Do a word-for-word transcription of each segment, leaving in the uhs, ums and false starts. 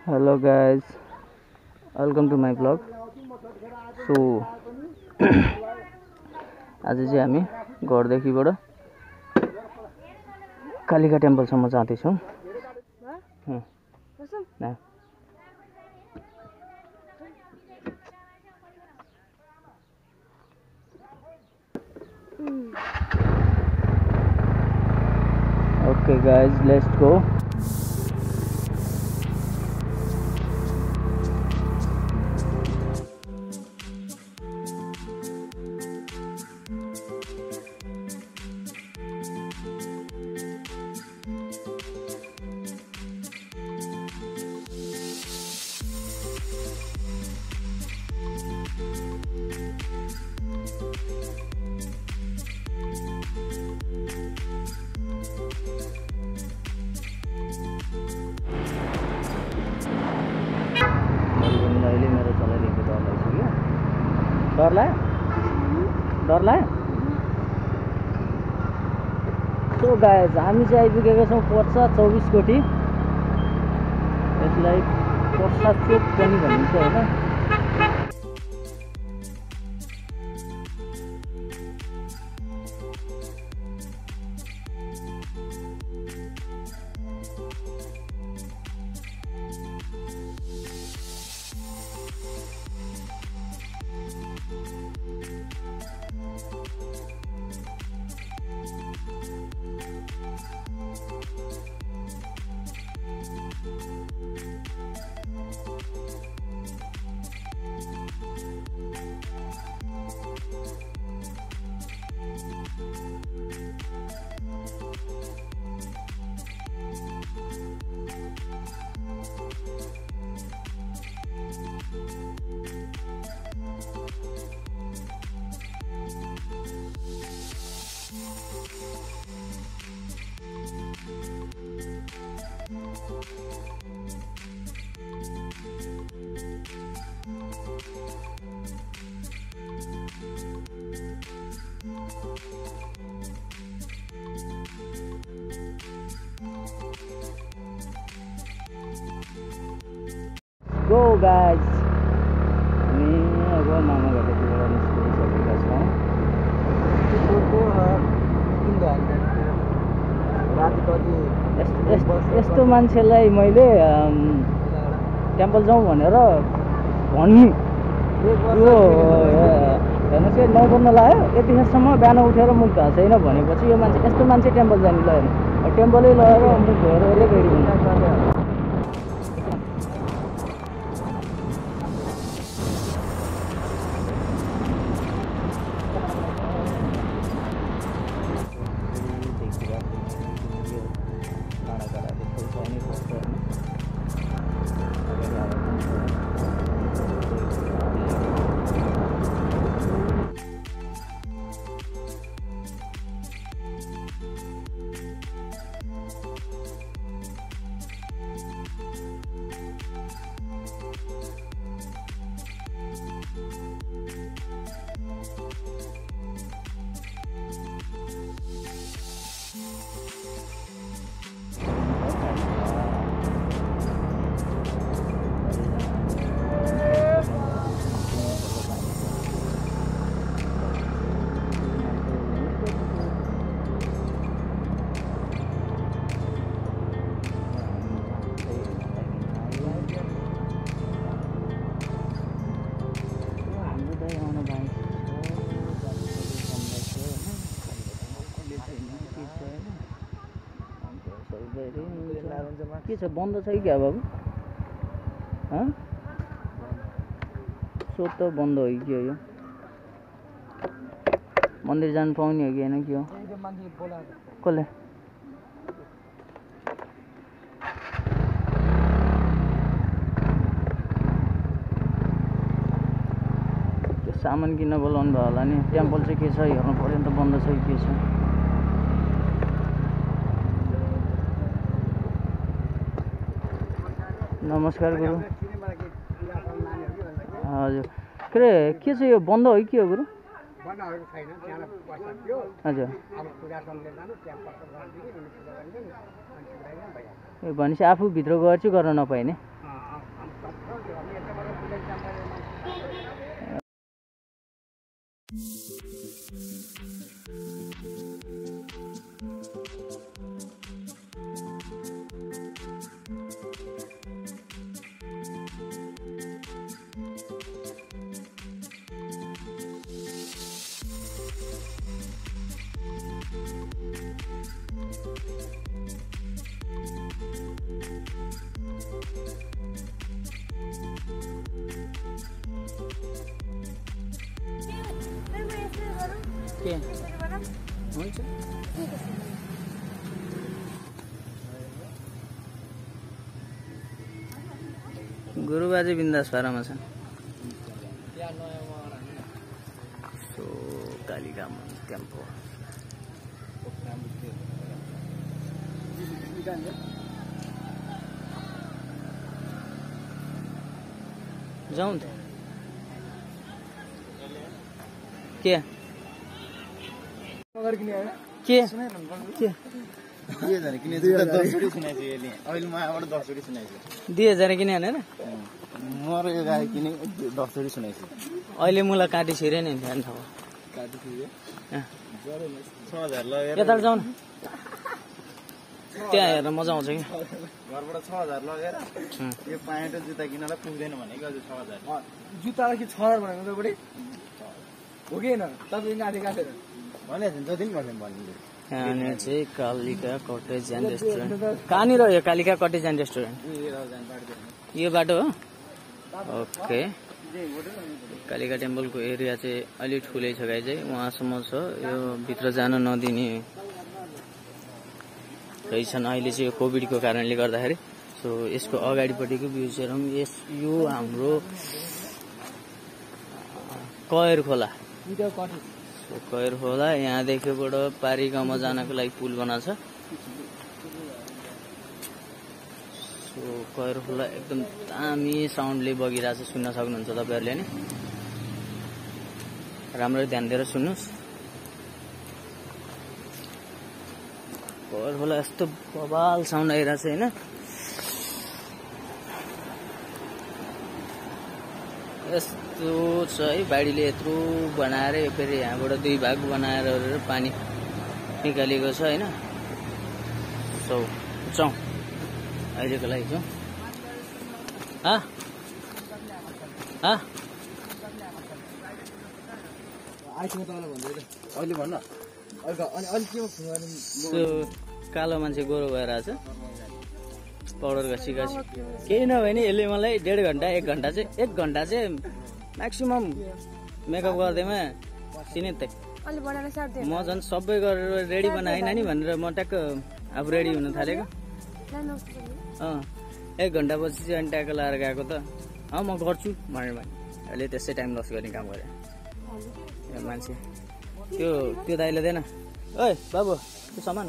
Hello guys, welcome to my vlog. So आज चाहिँ हामी घरदेखिबाट कालिका टेम्पलसम्म जाँदैछौँ। Okay guys, let's go. अहिले मेरो चलाइरहेको डर लागिसक्यो। डर लाग्यो? डर लाग्यो? सो गाइज हामी चाहिँ आइपुगेका छौँ पर्सा चौबिस कोटी। यसलाई पर्सा चोक पनि भनिन्छ होइन। Go guys, ini aku mama gak keluar sekolah sekolah sekarang. यस्तो मान्छेलाई मैले टेम्पल जाउँ भनेर भन्नु यो हेर्नुहोस् नौ बज्न लाग्यो यतिखेरसम्म बिहान उठेर मुख धुएको छैन भनेपछि यो मान्छे यस्तो मान्छे टेम्पल जानु लाग्यो। टेम्पलै लगेर मुख धोएर रेडी हुन्छ। के छ बन्द छ कि क्या बाबु? सोध त बन्द हो कि के हो यो? मन्दिर जानु पाउने हो कि होइन के हो? कसले? त्यो सामान किन्न बोलाउनु भयो होला नि। टेम्पल चाहिँ के छ हेर्नु पर्यो नि त, बन्द छ कि के छ? नमस्कार गुरु। हजुर के अरे के छ यो बन्द हो कि के हो गुरु? हजुर भनेपछि आफू भित्र गएर चाहिँ गर्न नपाइने? के हुन्छ गुरुबाजे बिन्दास पारामा छन् सो कालिका टेम्पो जाउँ त के के के दुई हजार किने हानेर मर यो गाडी किने दसचोटि सुनाइछु अहिले मलाई काटी छिरे नि ध्यान थाहा काटी थियो छ हजार लगेर यता जाउँ न त्यहाँ हेर्न मजा आउँछ कि घरबाट छ हजार लगेर यो प्यान्ट र जुत्ता किनेर पुग्दैन भनेको अझ छ हजार जुत्ता कि छ हजार भनेको तपाईँले हो कि होइन तपाईँ आधी काटेर भने जति पनि भन्यो भनिदिनु यहाँनिर चाहिँ कालिका कटेज एन्ड रेस्टुरेन्ट कहाँनिर यो कालिका कटेज एन्ड रेस्टुरेन्ट यो बाटो हो ओके कालिका टेम्पलको एरिया चाहिँ अलिक ठुलै छ गाई चाहिँ उहाँसम्म छ यो भित्र जान नदिने रहेछन् अहिले चाहिँ यो कोभिडको कारणले गर्दाखेरि सो यसको अगाडिपट्टिको भ्यू चाहिँ यस यो हाम्रो कयर खोला कयर खोला यहाँदेखिबाट पारी गाउँमा जानको लागि पुल बनाएको छ सो कयर खोला एकदम दामी साउन्डले बगिरहेको छ सुन्न सक्नुहुन्छ तपाईँहरूले नि राम्ररी ध्यान दिएर सुन्नुहोस् कयर खोला यस्तो बवाल साउन्ड आइरहेको छ होइन यस्तो छ है बाढीले यत्रो बनाएर फेरि यहाँबाट दुई भाग बनाएर पानी निकालेको छ होइन सो जाउँ अहिलेको लागि जाउँ अहिले भन्न सो कालो मान्छे गोरो भएर आएको छ पाउडर घसी घसी केही नभए नि यसले मलाई डेढ घन्टा एक घन्टा चाहिँ एक घन्टा चाहिँ म्याक्सिमम मेकअप गर्दैमा सिनेत्तै म झन् सबै गरेर रेडी बनाएन नि भनेर म ट्याक्क आफू रेडी हुन थालेको अँ एक घन्टापछि चाहिँ अनि ट्याक्क लाएर गएको त अँ म गर्छु भनेर भने अहिले त्यसै टाइम लस गर्ने काम गरेँ मान्छे त्यो त्यो दाइले दिएन ओइ बाबु त्यो सामान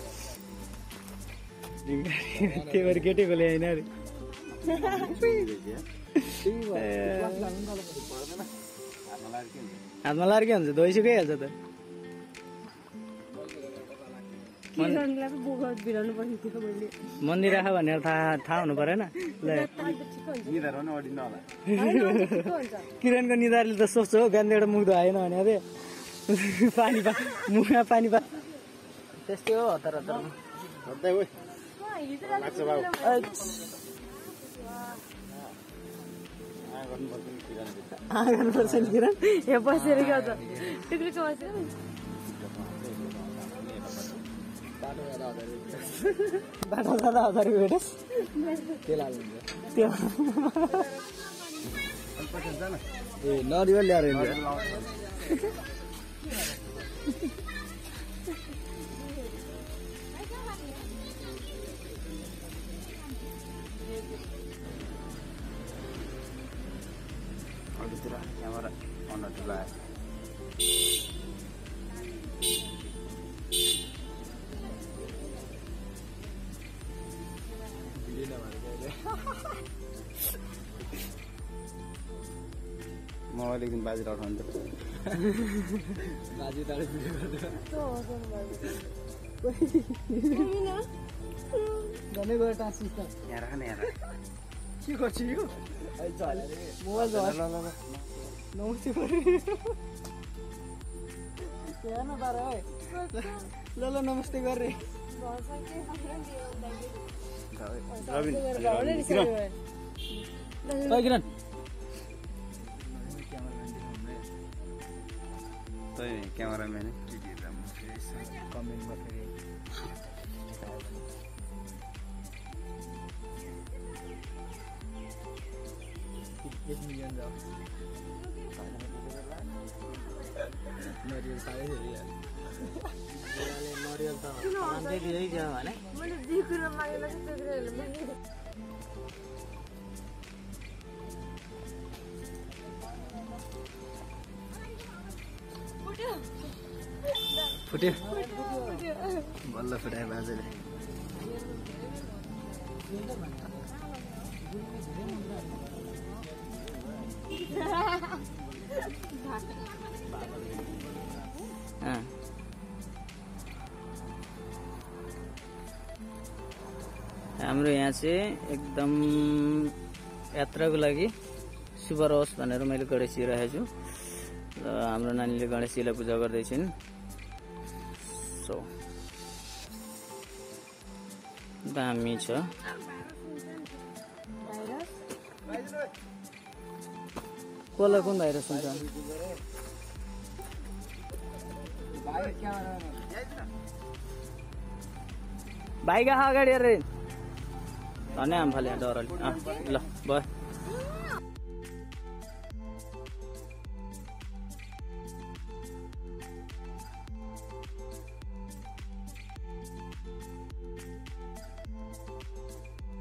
त्यही भएर केटीको ल्याएन अरे हातमा लाएर के हुन्छ धोइ सुकाइहाल्छ त मन्दिर राख भनेर थाहा थाहा हुनु परेन किरणको निधारले त सोच्छ हो गान्धीबाट मुख धोएन भने अरे पानी पा मुखमा पानी पा त्यस्तै हो हतार हतार गर्नुपर्छ नि किरण यहाँ बसेर क्या त बाटो जाँदा हजार रुपियाँ भेटोस् त्यो ए नरिवल ल्याएर अघितिर यहाँबाट अन्डर लगायो मोबाइल एकदिन बाजी उठाउनु त बाजी तारे भिडियो गर्दै गएर टाँस यहाँ राख न यहाँ के गर्छु यो मोबाइल नमस्ते हेर्न बार है ल ल नमस्ते गरे किरण क्यामेराम्यान कमेन्टमा फेरि एक मिलियन जाओ नरियल खाए यार नरियल त राम्रै दिदै दियो भने मैले जे कुरा मागेन त्यो कुराहरु मागे फुट्यो बल्ल फुटाए बाजेले हाम्रो यहाँ चाहिँ एकदम यात्राको लागि शुभ रहोस् भनेर मैले गणेशजी राखेको छु र हाम्रो नानीले गणेशजीलाई पूजा गर्दैछिन्। सो दामी छ। कसलाई कुन भाइरस हुन्छ? भाइका अगाडि हेरेर धन्य आम्फाले डरले ल भयो।